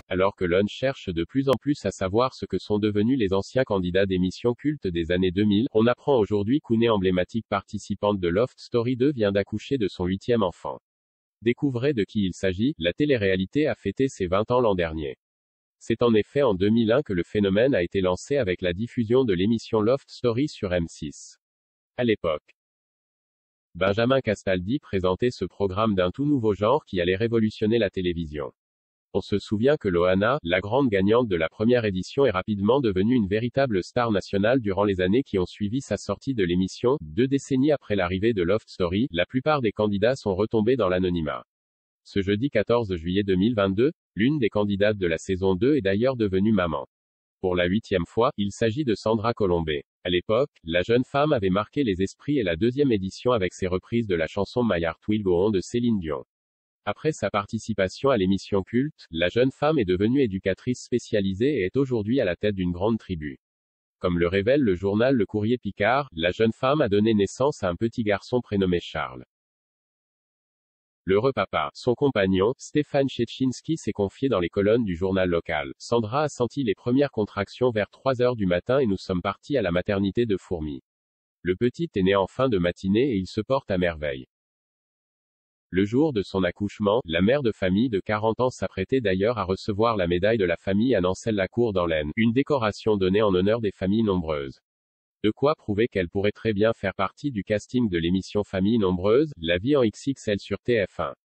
Alors que l'on cherche de plus en plus à savoir ce que sont devenus les anciens candidats d'émissions cultes des années 2000, on apprend aujourd'hui qu'une emblématique participante de Loft Story 2 vient d'accoucher de son 8e enfant. Découvrez de qui il s'agit, la télé-réalité a fêté ses 20 ans l'an dernier. C'est en effet en 2001 que le phénomène a été lancé avec la diffusion de l'émission Loft Story sur M6. À l'époque, Benjamin Castaldi présentait ce programme d'un tout nouveau genre qui allait révolutionner la télévision. On se souvient que Loana, la grande gagnante de la première édition, est rapidement devenue une véritable star nationale durant les années qui ont suivi sa sortie de l'émission. 2 décennies après l'arrivée de Loft Story, la plupart des candidats sont retombés dans l'anonymat. Ce jeudi 14 juillet 2022, l'une des candidates de la saison 2 est d'ailleurs devenue maman. Pour la 8e fois, il s'agit de Sandra Colombet. À l'époque, la jeune femme avait marqué les esprits et la 2e édition avec ses reprises de la chanson My Heart Will Go On de Céline Dion. Après sa participation à l'émission culte, la jeune femme est devenue éducatrice spécialisée et est aujourd'hui à la tête d'une grande tribu. Comme le révèle le journal Le Courrier Picard, la jeune femme a donné naissance à un petit garçon prénommé Charles. L'heureux papa, son compagnon, Stéphane Chetchinski, s'est confié dans les colonnes du journal local. Sandra a senti les premières contractions vers 3 heures du matin et nous sommes partis à la maternité de Fourmies. Le petit est né en fin de matinée et il se porte à merveille. Le jour de son accouchement, la mère de famille de 40 ans s'apprêtait d'ailleurs à recevoir la médaille de la famille à Nancelle-la-Cour dans l'Aisne, une décoration donnée en honneur des familles nombreuses. De quoi prouver qu'elle pourrait très bien faire partie du casting de l'émission Famille nombreuse, La vie en XXL sur TF1.